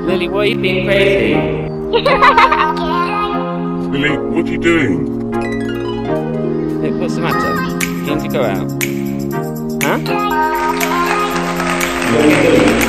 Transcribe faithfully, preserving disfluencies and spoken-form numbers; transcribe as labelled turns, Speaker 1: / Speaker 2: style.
Speaker 1: Lillie, why are you being crazy?
Speaker 2: Lillie, what are you doing?
Speaker 1: Look, what's the matter? Do you want to go out? Huh? What are you doing?